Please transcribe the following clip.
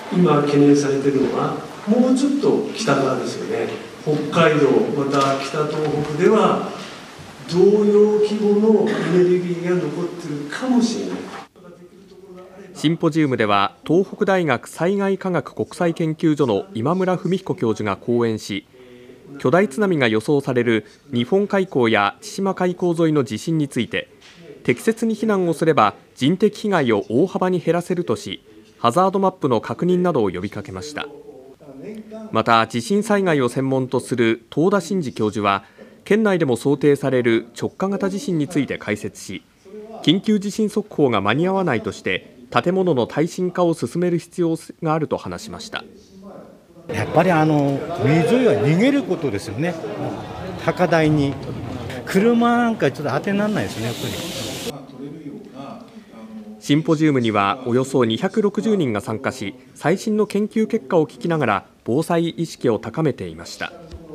今懸念されているのはもうちょっと北側ですよね。北海道また北東北では同様規模のエネルギーが残っているかもしれない。 シンポジウムでは東北大学災害科学国際研究所の今村文彦教授が講演し、巨大津波が予想される日本海溝や千島海溝沿いの地震について、適切に避難をすれば人的被害を大幅に減らせるとし、ハザードマップの確認などを呼びかけました。また地震災害を専門とする東田真嗣教授は、県内でも想定される直下型地震について解説し、緊急地震速報が間に合わないとして建物の耐震化を進める必要があると話しました。 やっぱり海沿いは逃げることですよね。高台に車なんかちょっと当てにならないですね、やっぱり。 シンポジウムにはおよそ260人が参加し、最新の研究結果を聞きながら防災意識を高めていました。